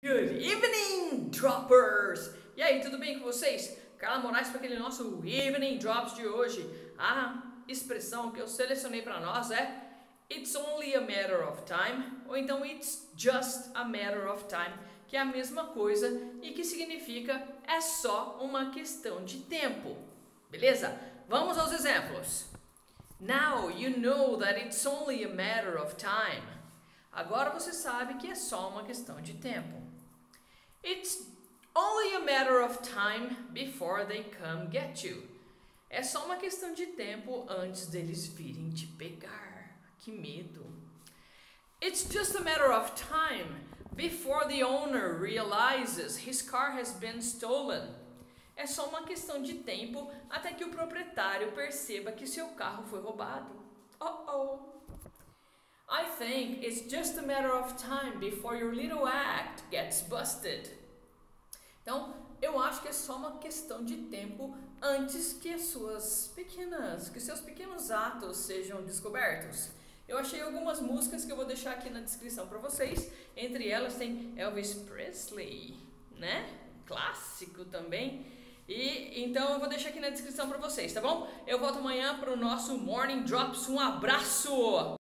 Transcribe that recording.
Good evening, droppers! E aí, tudo bem com vocês? Carla Moraes para aquele nosso Evening Drops de hoje. A expressão que eu selecionei para nós é It's only a matter of time, ou então It's just a matter of time, que é a mesma coisa e que significa é só uma questão de tempo. Beleza? Vamos aos exemplos. Now you know that it's only a matter of time. Agora você sabe que é só uma questão de tempo. It's only a matter of time before they come get you. É só uma questão de tempo antes deles virem te pegar. Que medo. It's just a matter of time before the owner realizes his car has been stolen. É só uma questão de tempo até que o proprietário perceba que seu carro foi roubado. Oh. I think it's just a matter of time before your little act gets busted. Então, eu acho que é só uma questão de tempo antes que seus pequenos atos sejam descobertos. Eu achei algumas músicas que eu vou deixar aqui na descrição para vocês. Entre elas tem Elvis Presley, né? Clássico também. E então eu vou deixar aqui na descrição para vocês, tá bom? Eu volto amanhã para o nosso Morning Drops. Um abraço!